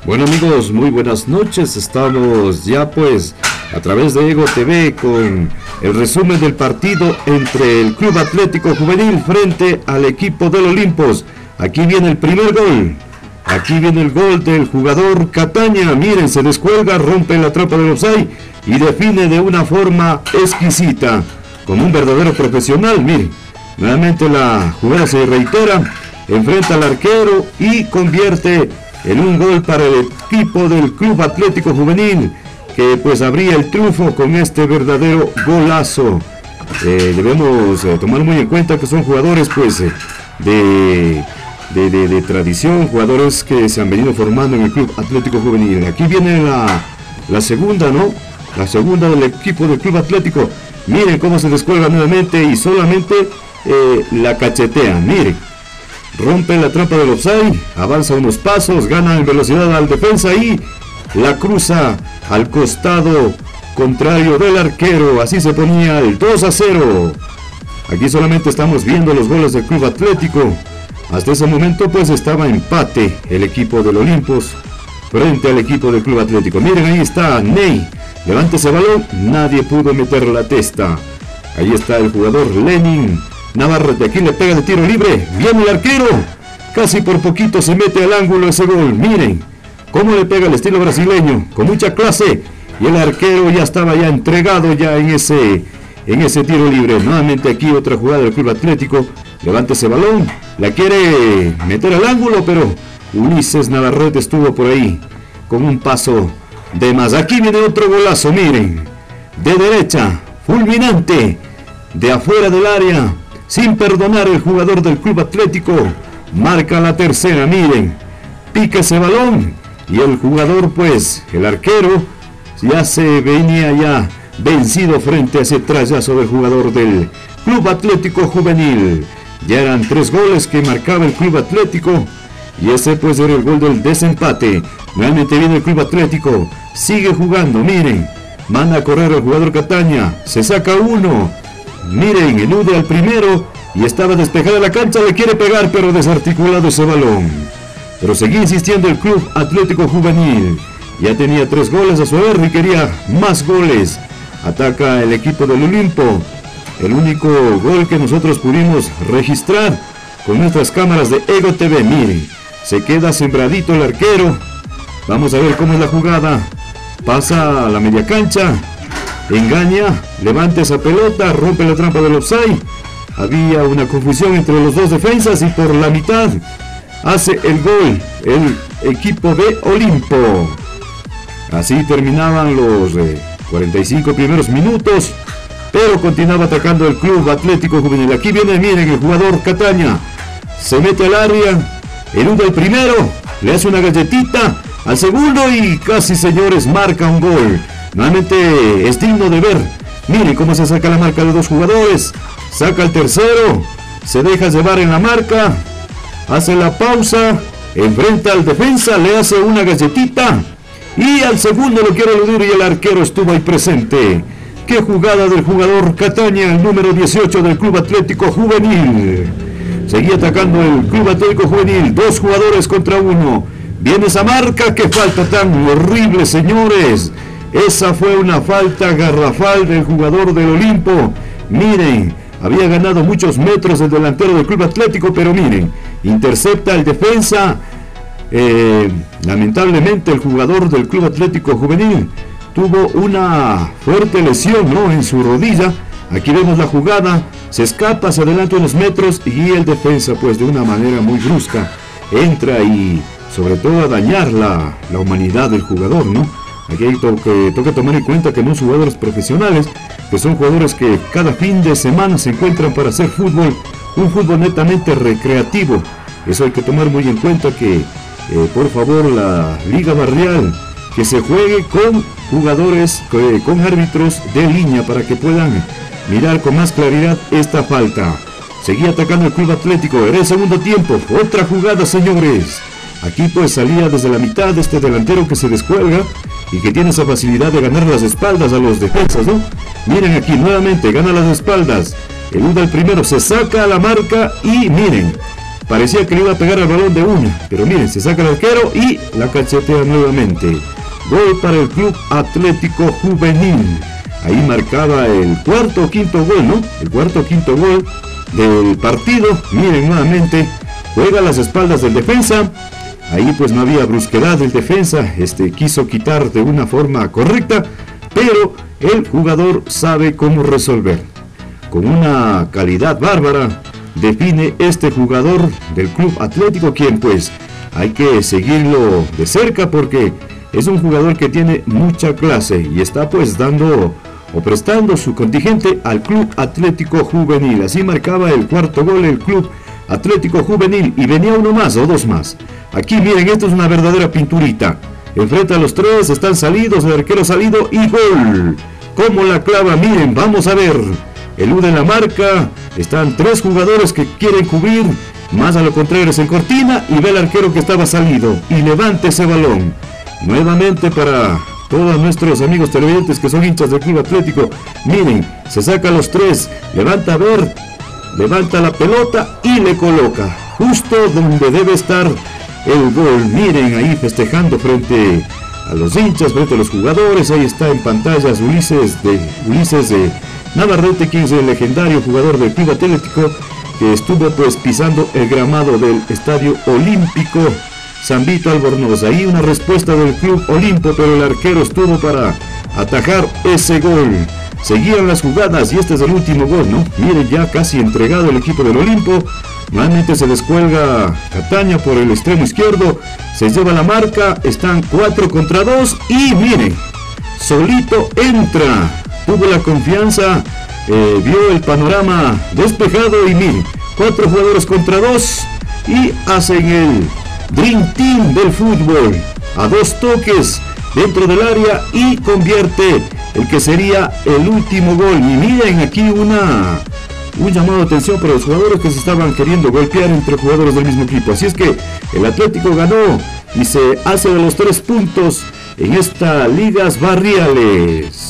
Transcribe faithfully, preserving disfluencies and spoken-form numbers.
Bueno amigos, muy buenas noches. Estamos ya pues a través de Ego T V con el resumen del partido entre el Club Atlético Juvenil frente al equipo del Olimpos. Aquí viene el primer gol. Aquí viene el gol del jugador Cataña. Miren, se descuelga, rompe la trampa del offside y define de una forma exquisita, como un verdadero profesional. Miren, nuevamente la jugada se reitera, enfrenta al arquero y convierte en un gol para el equipo del Club Atlético Juvenil, que pues habría el triunfo con este verdadero golazo. Eh, debemos eh, tomar muy en cuenta que son jugadores pues eh, de, de, de, de tradición, jugadores que se han venido formando en el Club Atlético Juvenil. Aquí viene la, la segunda, ¿no? La segunda del equipo del Club Atlético. Miren cómo se descuelga nuevamente y solamente eh, la cachetea. Miren, rompe la trampa del offside, avanza unos pasos, gana en velocidad al defensa y la cruza al costado contrario del arquero. Así se ponía el dos a cero. Aquí solamente estamos viendo los goles del Club Atlético. Hasta ese momento pues estaba empate el equipo del Olimpos frente al equipo del Club Atlético. Miren, ahí está Ney, levanta ese balón, nadie pudo meter la testa. Ahí está el jugador Lenin Navarrete, aquí le pega de tiro libre, viene el arquero, casi por poquito se mete al ángulo ese gol. Miren cómo le pega el estilo brasileño, con mucha clase, y el arquero ya estaba ya entregado ya en ese, en ese tiro libre. Nuevamente aquí otra jugada del Club Atlético, levanta ese balón, la quiere meter al ángulo, pero Ulises Navarrete estuvo por ahí, con un paso de más. Aquí viene otro golazo, miren, de derecha, fulminante, de afuera del área, sin perdonar el jugador del Club Atlético, marca la tercera. Miren, pica ese balón y el jugador pues, el arquero, ya se venía ya vencido frente a ese trayazo del jugador del Club Atlético Juvenil. Ya eran tres goles que marcaba el Club Atlético y ese pues era el gol del desempate. Nuevamente viene el Club Atlético, sigue jugando, miren, manda a correr al jugador Cataña, se saca uno. Miren, elude al primero y estaba despejada la cancha, le quiere pegar pero desarticulado ese balón. Pero seguía insistiendo el Club Atlético Juvenil. Ya tenía tres goles a su haber y quería más goles. Ataca el equipo del Olimpo. El único gol que nosotros pudimos registrar con nuestras cámaras de Ego T V. Miren, se queda sembradito el arquero. Vamos a ver cómo es la jugada. Pasa a la media cancha, engaña, levanta esa pelota, rompe la trampa del offside. Había una confusión entre los dos defensas y por la mitad hace el gol el equipo de Olimpo. Así terminaban los eh, cuarenta y cinco primeros minutos, pero continuaba atacando el Club Atlético Juvenil. Aquí viene, miren, el jugador Cataña, se mete al área, elude el primero, le hace una galletita al segundo y casi, señores, marca un gol. Nuevamente es digno de ver. Miren cómo se saca la marca de dos jugadores. Saca el tercero. Se deja llevar en la marca. Hace la pausa. Enfrenta al defensa. Le hace una galletita. Y al segundo lo quiere eludir y el arquero estuvo ahí presente. Qué jugada del jugador Cataña, el número dieciocho del Club Atlético Juvenil. Seguía atacando el Club Atlético Juvenil. Dos jugadores contra uno. Viene esa marca. Qué falta tan horrible, señores. Esa fue una falta garrafal del jugador del Olimpo. Miren, había ganado muchos metros el delantero del Club Atlético, pero miren, intercepta el defensa. Eh, lamentablemente el jugador del Club Atlético Juvenil tuvo una fuerte lesión, ¿no?, en su rodilla. Aquí vemos la jugada, se escapa, se adelanta unos metros y el defensa pues de una manera muy brusca entra y sobre todo a dañar la, la humanidad del jugador, ¿no? Aquí hay que, toca tomar en cuenta que no son jugadores profesionales, que son jugadores que cada fin de semana se encuentran para hacer fútbol, un fútbol netamente recreativo. Eso hay que tomar muy en cuenta, que eh, por favor la Liga Barrial, que se juegue con jugadores, eh, con árbitros de línea para que puedan mirar con más claridad esta falta. Seguía atacando el Club Atlético, era el segundo tiempo, otra jugada, señores. Aquí pues salía desde la mitad de este delantero que se descuelga y que tiene esa facilidad de ganar las espaldas a los defensas, ¿no? Miren aquí, nuevamente gana las espaldas, eluda el primero, se saca a la marca y miren, parecía que le iba a pegar al balón de una, pero miren, se saca el arquero y la cachetea nuevamente. Gol para el Club Atlético Juvenil. Ahí marcaba el cuarto o quinto gol, ¿no? El cuarto o quinto gol del partido. Miren nuevamente, juega a las espaldas del defensa. Ahí pues no había brusquedad del defensa, este quiso quitar de una forma correcta, pero el jugador sabe cómo resolver. Con una calidad bárbara define este jugador del Club Atlético, quien pues hay que seguirlo de cerca porque es un jugador que tiene mucha clase y está pues dando o prestando su contingente al Club Atlético Juvenil. Así marcaba el cuarto gol el Club Atlético Juvenil y venía uno más o dos más. Aquí miren, esto es una verdadera pinturita. Enfrenta a los tres, están salidos, el arquero salido y gol. Como la clava, miren, vamos a ver. Elude la marca, están tres jugadores que quieren cubrir, más a lo contrario se encortina y ve el arquero que estaba salido y levanta ese balón. Nuevamente para todos nuestros amigos televidentes que son hinchas del Club Atlético, miren, se saca a los tres, levanta a ver, levanta la pelota y le coloca justo donde debe estar el gol. Miren ahí festejando frente a los hinchas, frente a los jugadores. Ahí está en pantallas Ulises de Ulises de Navarrete, quien es el legendario jugador del Club Atlético que estuvo pues pisando el gramado del Estadio Olímpico San Vito Albornoz. Ahí una respuesta del Club Olimpo, pero el arquero estuvo para atajar ese gol. Seguían las jugadas y este es el último gol, ¿no? Miren, ya casi entregado el equipo del Olimpo. Nuevamente se descuelga Cataño por el extremo izquierdo. Se lleva la marca. Están cuatro contra dos. Y miren, solito entra. Tuvo la confianza. Eh, vio el panorama despejado. Y miren, cuatro jugadores contra dos. Y hacen el Dream Team del fútbol. A dos toques dentro del área. Y convierte el que sería el último gol. Y miren aquí una... un llamado de atención para los jugadores que se estaban queriendo golpear entre jugadores del mismo equipo. Así es que el Atlético ganó y se hace de los tres puntos en estas ligas barriales.